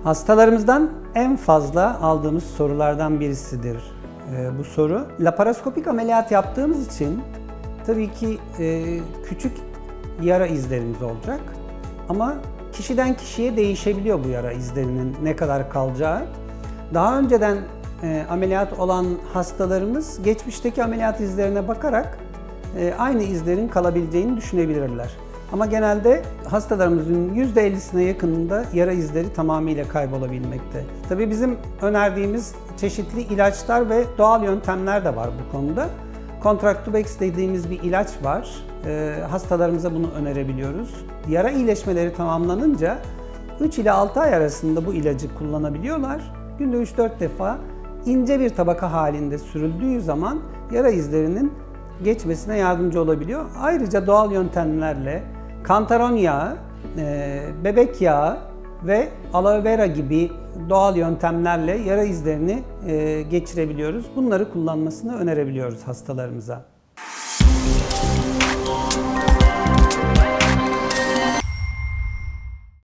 Hastalarımızdan en fazla aldığımız sorulardan birisidir bu soru. Laparoskopik ameliyat yaptığımız için tabii ki küçük yara izlerimiz olacak. Ama kişiden kişiye değişebiliyor bu yara izlerinin ne kadar kalacağı. Daha önceden ameliyat olan hastalarımız geçmişteki ameliyat izlerine bakarak aynı izlerin kalabileceğini düşünebilirler. Ama genelde hastalarımızın %50'sine yakınında yara izleri tamamıyla kaybolabilmekte. Tabii bizim önerdiğimiz çeşitli ilaçlar ve doğal yöntemler de var bu konuda. Contractubex dediğimiz bir ilaç var. Hastalarımıza bunu önerebiliyoruz. Yara iyileşmeleri tamamlanınca 3 ila 6 ay arasında bu ilacı kullanabiliyorlar. Günde 3-4 defa ince bir tabaka halinde sürüldüğü zaman yara izlerinin geçmesine yardımcı olabiliyor. Ayrıca doğal yöntemlerle kantaron yağı, bebek yağı ve aloe vera gibi doğal yöntemlerle yara izlerini geçirebiliyoruz. Bunları kullanmasını önerebiliyoruz hastalarımıza.